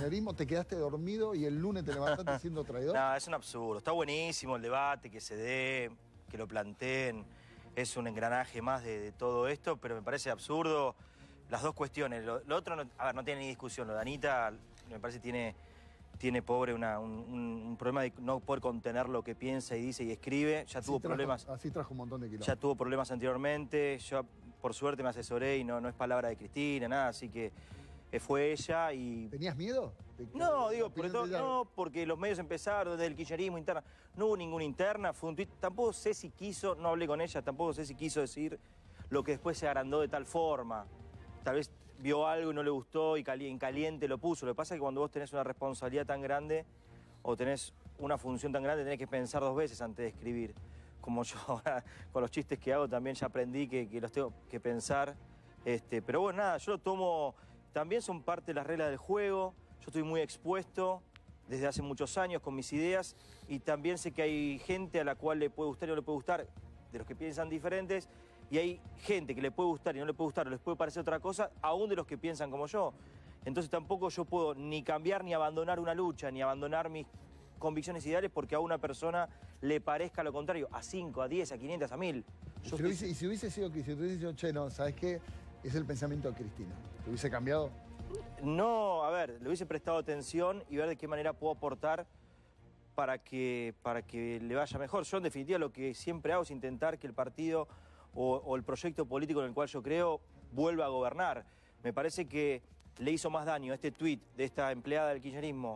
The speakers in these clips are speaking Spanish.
kirchnerismo, te quedaste dormido y el lunes te levantaste siendo traidor. No, es un absurdo. Está buenísimo el debate, que se dé, que lo planteen. Es un engranaje más de todo esto, pero me parece absurdo las dos cuestiones. Lo otro, a ver, no tiene ni discusión. Lo de Anita, me parece tiene pobre un problema de no poder contener lo que piensa y dice y escribe. Ya tuvo problemas. Así trajo un montón de kilómetros. Ya tuvo problemas anteriormente. Yo, por suerte, me asesoré y no es palabra de Cristina, nada. Así que fue ella y... ¿Tenías miedo? No, digo, no, porque los medios empezaron desde el kirchnerismo interna. No hubo ninguna interna, fue un tuit. Tampoco sé si quiso, no hablé con ella, tampoco sé si quiso decir lo que después se agrandó de tal forma. Tal vez vio algo y no le gustó y en caliente lo puso. Lo que pasa es que cuando vos tenés una responsabilidad tan grande o tenés una función tan grande, tenés que pensar dos veces antes de escribir. Como yo ahora, con los chistes que hago, también ya aprendí que los tengo que pensar. Pero bueno, nada, yo lo tomo... También son parte de las reglas del juego. Yo estoy muy expuesto desde hace muchos años con mis ideas y también sé que hay gente a la cual le puede gustar y no le puede gustar, de los que piensan diferentes, y hay gente que le puede gustar y no le puede gustar o les puede parecer otra cosa, aún de los que piensan como yo. Entonces tampoco yo puedo ni cambiar ni abandonar una lucha, ni abandonar mis convicciones ideales porque a una persona le parezca lo contrario, a 5, a 10, a 500, a 1000. Y si hubiese sido que si hubiese dicho, che, no, ¿sabes qué? Es el pensamiento de Cristina. ¿Te hubiese cambiado? No, a ver, le hubiese prestado atención y ver de qué manera puedo aportar para que le vaya mejor. Yo, en definitiva, lo que siempre hago es intentar que el partido o el proyecto político en el cual yo creo vuelva a gobernar. Me parece que le hizo más daño este tuit de esta empleada del kirchnerismo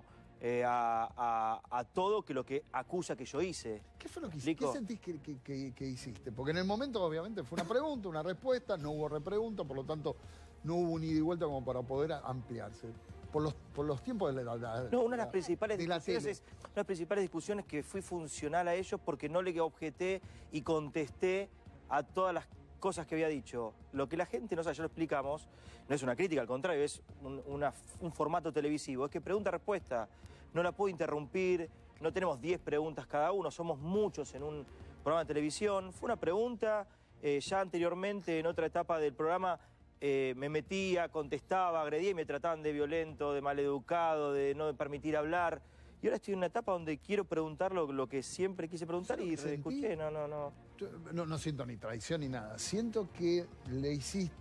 a todo que lo que acusa que yo hice. ¿Qué fue lo que hiciste? ¿Qué sentís que hiciste? Porque en el momento, obviamente, fue una pregunta, una respuesta, no hubo repregunta, por lo tanto, no hubo un ida y vuelta como para poder ampliarse. Por los tiempos de la No, una de las principales discusiones que fui funcional a ellos porque no le objeté y contesté a todas las cosas que había dicho. Lo que la gente no sabe, ya lo explicamos, no es una crítica, al contrario, es un formato televisivo, es que pregunta-respuesta, no la puedo interrumpir, no tenemos 10 preguntas cada uno, somos muchos en un programa de televisión. Fue una pregunta, ya anteriormente en otra etapa del programa me metía, contestaba, agredía y me trataban de violento, de maleducado, de no permitir hablar. Y ahora estoy en una etapa donde quiero preguntar lo que siempre quise preguntar y escuché, no siento ni traición ni nada. Siento que le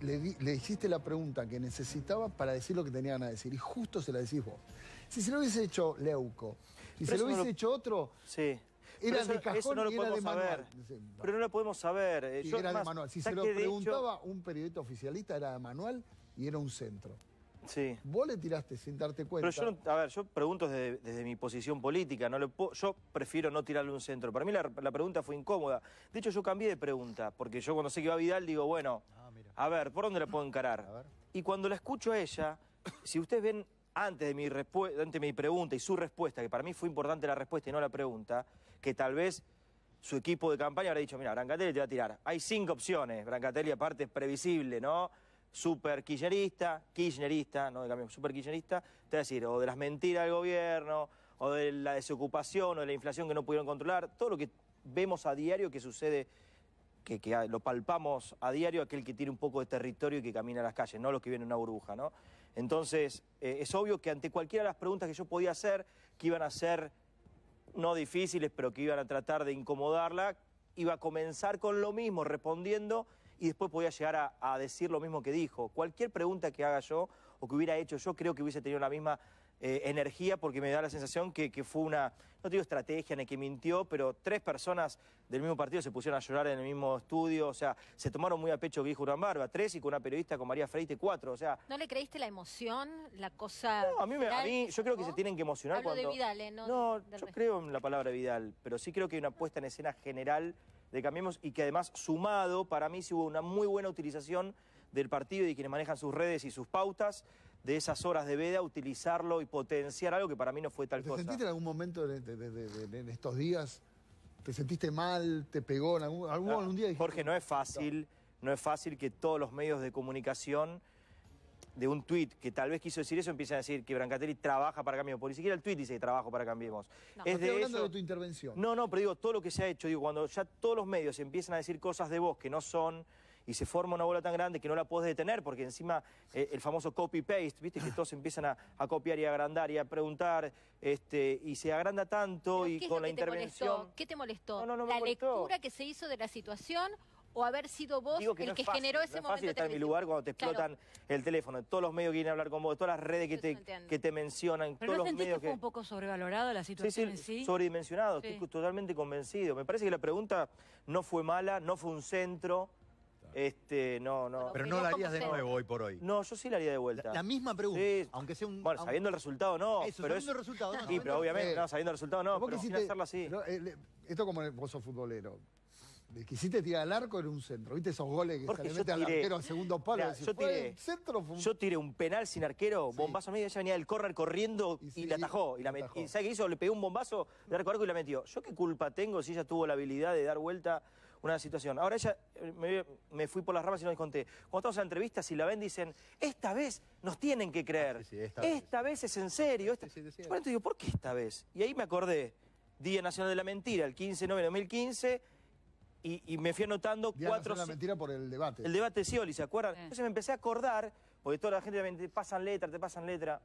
hiciste la pregunta que necesitaba para decir lo que tenía ganas de decir. Y justo se la decís vos. Si se lo hubiese hecho Leuco, si se lo hubiese hecho otro... Sí. Era de cajón y era de manual. Pero no lo podemos saber. Era de manual. Si se lo preguntaba un periodista oficialista, era de manual y era un centro. Sí. Vos le tiraste sin darte cuenta. Pero yo pregunto desde mi posición política. Yo prefiero no tirarle un centro. Para mí la pregunta fue incómoda. De hecho, yo cambié de pregunta. Porque yo cuando sé que va Vidal digo, bueno, a ver, ¿por dónde la puedo encarar? Y cuando la escucho a ella, si ustedes ven antes de mi pregunta y su respuesta, que para mí fue importante la respuesta y no la pregunta, que tal vez su equipo de campaña habrá dicho, mira, Brancatelli te va a tirar. Hay 5 opciones. Brancatelli aparte es previsible, ¿no? Super kirchnerista, no de cambio, super kirchnerista, te va a decir, o de las mentiras del gobierno, o de la desocupación, o de la inflación que no pudieron controlar, todo lo que vemos a diario que sucede, que lo palpamos a diario, aquel que tiene un poco de territorio y que camina a las calles, no los que viven en una burbuja, ¿no? Entonces, es obvio que ante cualquiera de las preguntas que yo podía hacer, que iban a ser no difíciles, pero que iban a tratar de incomodarla, iba a comenzar con lo mismo, respondiendo, y después podía llegar a decir lo mismo que dijo. Cualquier pregunta que haga yo o que hubiera hecho yo, creo que hubiese tenido la misma energía, porque me da la sensación que fue una, no te digo estrategia ni que mintió, pero 3 personas del mismo partido se pusieron a llorar en el mismo estudio, o sea, se tomaron muy a pecho que dijo Urban Barba, 3 y con una periodista, con María Freite, 4, o sea... ¿No le creíste la emoción, la cosa...? No, a mí yo creo que se tienen que emocionar Hablo cuando... de Vidal, No, yo creo en la palabra Vidal, pero sí creo que hay una puesta en escena general de Cambiemos y que además sumado, para mí sí hubo una muy buena utilización del partido y de quienes manejan sus redes y sus pautas, de esas horas de veda, utilizarlo y potenciar algo que para mí no fue tal cosa. ¿Te sentiste en algún momento en estos días? ¿Te sentiste mal? ¿Te pegó en algún día? Dijiste, Jorge, no es fácil que todos los medios de comunicación de un tuit que tal vez quiso decir eso empiezan a decir que Brancatelli trabaja para Cambiemos. Por ni siquiera el tuit dice que trabajo para Cambiemos. No, estoy hablando de tu intervención. No, pero digo, todo lo que se ha hecho, digo, cuando ya todos los medios empiezan a decir cosas de vos que no son y se forma una bola tan grande que no la podés detener, porque encima el famoso copy-paste, ¿viste? Que todos empiezan a copiar y a agrandar y a preguntar, y se agranda tanto ¿Pero y qué es con lo la que te intervención... molestó? ¿Qué te molestó? No me ¿La molestó. lectura que se hizo de la situación o haber sido vos Digo que el no que es fácil, generó ese no es momento fácil estar en mi televisivo? lugar cuando te explotan el teléfono, todos los medios que quieren hablar con vos, todas las redes Eso no entiendo. que te mencionan, ¿Pero todos no los sentís medios que fue un poco sobrevalorada la situación en sí? sobredimensionado, Sí. estoy totalmente convencido. Me parece que la pregunta no fue mala, no fue un centro, no. Pero no la harías de nuevo hoy por hoy. No, yo sí la haría de vuelta. La misma pregunta, Sí. aunque sea un... Bueno, sabiendo el resultado no, Eso, pero sabiendo el resultado, no, Sí, sabiendo- pero obviamente, no, sabiendo el resultado no, Vos pero sin quisiste- hacerlo así. pero, esto como vos sos futbolero. Quisiste tirar al arco en un centro. ¿Viste esos goles que Jorge, se le yo mete al tiré- arquero al segundo palo? Mirá, Decís, yo ¿fue tiré- un centro o fue un... Yo tiré un penal sin arquero, Sí. bombazo a mí, ella venía del córner corriendo Y y, sí, la atajó. Y, la atajó. ¿sabe qué hizo? Le pegó un bombazo de arco a arco y la metió. ¿Yo qué culpa tengo si ella tuvo la habilidad de dar vuelta una situación? Ahora ella, me fui por las ramas y no les conté. Cuando estamos en la entrevista, si la ven, dicen, esta vez nos tienen que creer. Sí, esta vez es en serio. Sí, decía. Yo digo, ¿por qué esta vez? Y ahí me acordé, Día Nacional de la Mentira, el 15 de noviembre de 2015, y me fui anotando Día cuatro... Nacional de la mentira por el debate. El debate de Scioli, ¿se acuerdan? Sí. Entonces me empecé a acordar, porque toda la gente también te pasan letra.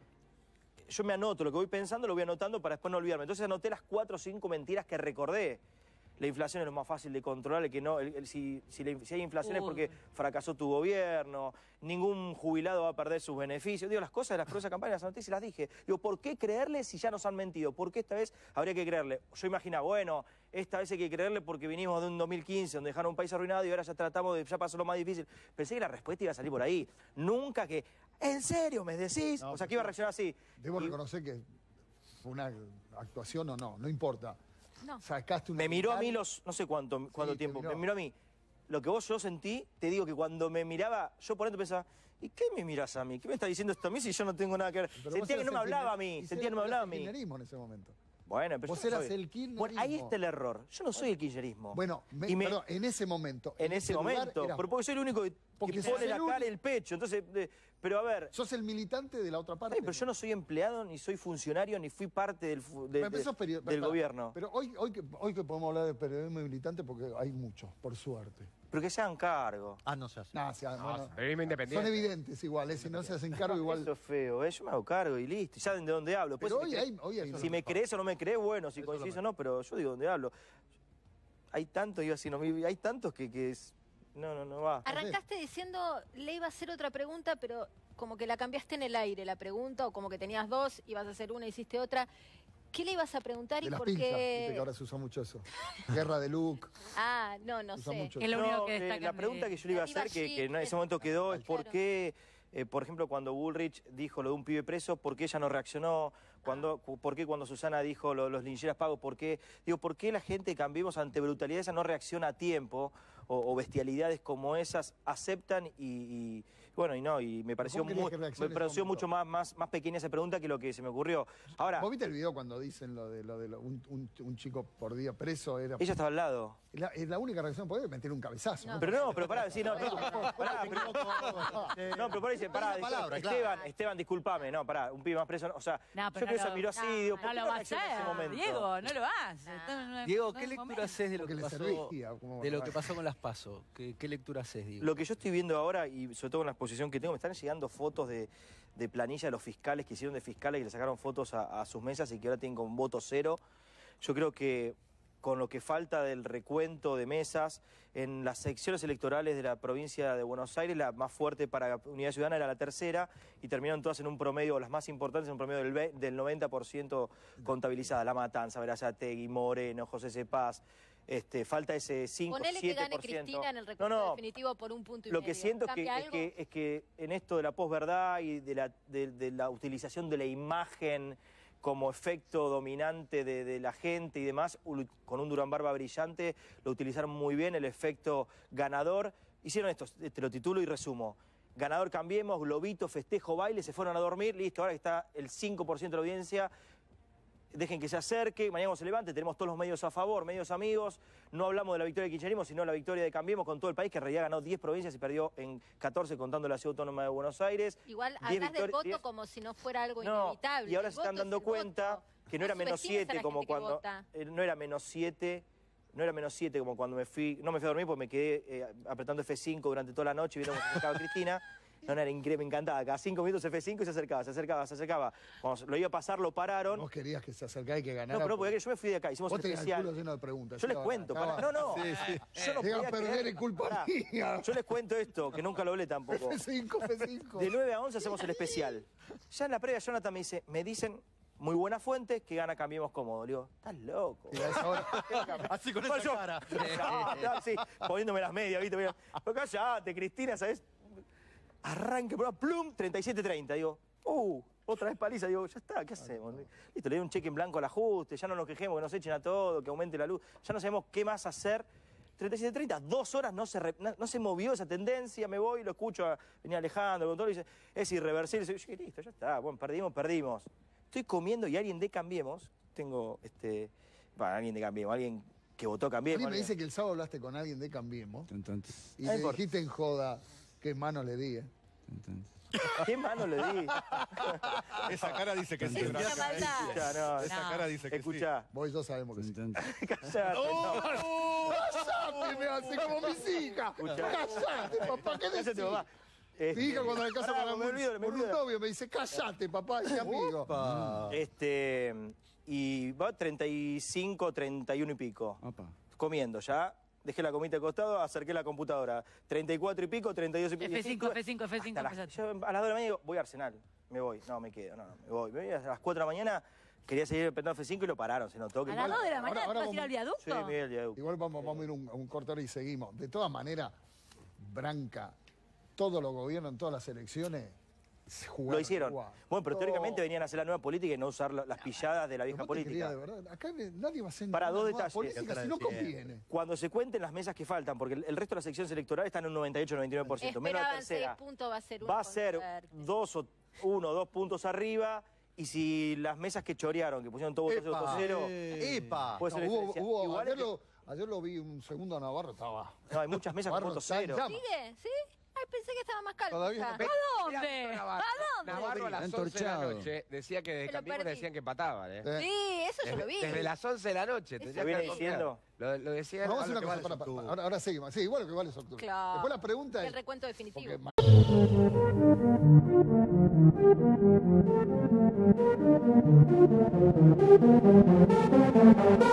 Yo me anoto, lo que voy pensando lo voy anotando para después no olvidarme. Entonces anoté las 4 o 5 mentiras que recordé. La inflación es lo más fácil de controlar, el que no, si hay inflación es porque fracasó tu gobierno, ningún jubilado va a perder sus beneficios. Digo, las cosas de las cruces de campaña, las anoté y se las dije. Digo, ¿por qué creerle si ya nos han mentido? ¿Por qué esta vez habría que creerle? Yo imaginaba, bueno, esta vez hay que creerle porque vinimos de un 2015 donde dejaron un país arruinado y ahora ya pasó lo más difícil. Pensé que la respuesta iba a salir por ahí. Nunca que, ¿en serio me decís? No, O sea, que iba a reaccionar así. Debo Y reconocer que fue una actuación o no importa. No. Sacaste una... me miró a mí vital- no sé cuánto te tiempo, miró. me miró a mí. Lo que yo sentí, te digo que cuando me miraba, yo por dentro pensaba, ¿y qué me mirás a mí? ¿Qué me está diciendo esto a mí si yo no tengo nada que ver? Pero vos Sentía que eras no me el hablaba a kirchner- mí, y sentía que no me eras hablaba a el mí. kirchnerismo en ese momento. Bueno, pero Vos yo no eras soy- el kirchnerismo. Bueno, ahí está el error. Yo no soy el kirchnerismo. Bueno, perdón, en ese momento. En ese lugar momento, eras pero porque soy el único que Porque sos pone el la cara y el pecho. Entonces, pero a ver, Sos el militante de la otra parte. pero yo no soy empleado, ni soy funcionario, ni fui parte del Bueno, pero sos del pará, gobierno. Pero hoy que podemos hablar de periodismo militante porque hay muchos, por suerte. Pero que se hagan cargo. No se hace. Nah, bueno, Periodismo son independiente. evidentes igual, si no se hacen cargo igual. Eso es feo, yo me hago cargo y listo. Y saben de dónde hablo. Después, Pero si me hoy hay... Si me crees o no me crees, bueno, si Eso es lo coincides o no, pero yo digo dónde hablo. Hay tantos, iba así, no, hay tantos que es... No va. Arrancaste diciendo, le iba a hacer otra pregunta, pero como que la cambiaste en el aire la pregunta, o como que tenías dos, ibas a hacer una, hiciste otra. ¿Qué le ibas a preguntar De y las por pinzas, viste qué? que ahora se usa mucho eso. Guerra de look. Ah, no se usa sé. mucho. Es lo único que No, destacan la pregunta de- que yo le iba a Arriba hacer, que en Chic, ese momento quedó, es por claro. qué, por ejemplo, cuando Bullrich dijo lo de un pibe preso, ¿por qué ella no reaccionó? ¿Por qué cuando Susana dijo los lincheras pagos? ¿Por qué la gente de Cambiemos ante brutalidades no reacciona a tiempo? O bestialidades como esas aceptan y me pareció, ¿Cómo querías que reaccione me pareció ese mucho momento? más pequeña esa pregunta que lo que se me ocurrió. Ahora, ¿Vos viste el video cuando dicen lo de un chico por día preso? Ella ella estaba al lado. la única reacción puede meter un cabezazo. No. Pero pará, sí, no, no, pero por ahí dice, pará, Una palabra, Esteban, disculpame, no, pará, un pibe más preso, o sea, No, yo pero creo que no se miró así, no, digo, no ¿por qué lo no va a reaccionó en ese hacer, momento? Diego, no lo hace. Diego, No ¿qué es lectura momento. haces de lo Porque que le pasó, servía. ¿Cómo de lo va? que pasó con las PASO? ¿Qué lectura haces, digo? Lo que yo estoy viendo ahora, y sobre todo en la exposición que tengo, me están llegando fotos de planilla de los fiscales que hicieron de fiscales y le sacaron fotos a sus mesas y que ahora tienen con voto cero. Yo creo que con lo que falta del recuento de mesas, en las secciones electorales de la provincia de Buenos Aires, la más fuerte para Unidad Ciudadana era la tercera, y terminaron todas en un promedio, las más importantes, en un promedio del 90% contabilizada. La Matanza, Verazategui, Moreno, José Cepaz. Falta ese 5, 7%. Ponele que gane Cristina en el recuento definitivo por un punto y Lo medio. que siento ¿Cambia es algo? que en esto de la posverdad y de la utilización de la imagen como efecto dominante de la gente y demás, con un Durán Barba brillante, lo utilizaron muy bien, el efecto ganador. Hicieron esto, te lo titulo y resumo. Ganador Cambiemos, globito, festejo, baile, se fueron a dormir, listo, ahora que está el 5% de la audiencia, dejen que se acerque, mañana cuando se levante, tenemos todos los medios a favor, medios amigos, no hablamos de la victoria del kirchnerismo, sino de la victoria de Cambiemos con todo el país, que en realidad ganó 10 provincias y perdió en 14 contando la Ciudad Autónoma de Buenos Aires. Igual 10 hablas del voto 10 como si no fuera algo No, inevitable. y ahora El se están voto es dando el cuenta voto. que no era No menos subestimes a 7 la como gente que cuando... vota. no era menos 7, no era -7 como cuando me fui, no me fui a dormir porque me quedé apretando F5 durante toda la noche viendo cómo se acercaba Cristina. No, era increíble, me encantaba. Cada 5 minutos F5 y se acercaba. Cuando lo iba a pasar, lo pararon. Vos querías que se acercara y que ganara. No, pero porque yo me fui de acá, hicimos vos especial. Vos tenías el culo lleno de preguntas. Yo les cuento. No. Yo no podía perder, es culpa mía. Yo les cuento esto, que nunca lo hablé tampoco. F5. De 9 a 11 hacemos el especial. Ya en la previa, Jonathan me dicen, muy buena fuente, que gana Cambiemos Cómodo. Le digo, estás loco. Así con esa cara. Así, poniéndome las medias, ¿viste? Pero callate, Cristina, ¿sabes? Arranque, plum, 37-30. Digo, otra vez paliza. Digo, ya está, ¿qué hacemos? Listo, le doy un cheque en blanco al ajuste, ya no nos quejemos, que nos echen a todo, que aumente la luz. Ya no sabemos qué más hacer. 37-30, 2 horas no se movió esa tendencia, me voy, lo escucho, venía Alejandro, con todo, y dice, es irreversible. Y yo, listo, ya está, bueno, perdimos. Estoy comiendo y alguien de Cambiemos, alguien de Cambiemos, alguien que votó Cambiemos. A mí me dice que el sábado hablaste con alguien de Cambiemos y le dijiste en joda qué mano le di, ¿Qué mano le di? Esa cara dice que sí. Esa cara dice que sí. Vos y yo sabemos que sí. Callate. ¡Cállate! Me hace como mis hijas. ¡Cállate, papá! ¿Qué decís? Mi hija cuando me casa con un novio me dice, cállate, papá, es mi amigo. Y va 35, 31 y pico. Comiendo ya. Dejé la comida de costado, acerqué la computadora. 34 y pico, 32 y pico. F5. Yo a las 2 de la mañana digo, voy a Arsenal. Me voy. No, me quedo. Me voy. Me voy a las 4 de la mañana. Quería seguir apretando F5 y lo pararon. Se notó que... ¿A las 2 de la mañana vas a ir al viaducto? Sí, me voy al viaducto. Igual vamos a ir a un corte ahora y seguimos. De todas maneras, Branca, todos los gobiernos en todas las elecciones lo hicieron. Bueno, pero teóricamente venían a hacer la nueva política y no usar las pilladas de la vieja política. De verdad. Acá nadie va a hacer para 2 detalles. Política si no conviene. Cuando se cuenten las mesas que faltan, porque el resto de las secciones electorales están en un 98-99%. Menos la tercera. 6 puntos, va a ser 1 o 2 puntos arriba. Y si las mesas que chorearon, que pusieron todo voto 0, puede ser ayer lo vi un segundo a Navarro, estaba... No, hay muchas mesas con voto 0. ¿Sigue? ¿Sí? Ay, pensé que estaba más calmo. ¿A dónde? Navarro a las 11 de la noche decía que desde Cambiemos le decían que empataban. Sí, eso yo lo vi. Desde las 11 de la noche. ¿Lo viene diciendo? Lo decía... Vamos a hacer una cosa, ahora seguimos. Sí, igual lo que vale es octubre. Claro. Después la pregunta es... El recuento definitivo. Porque...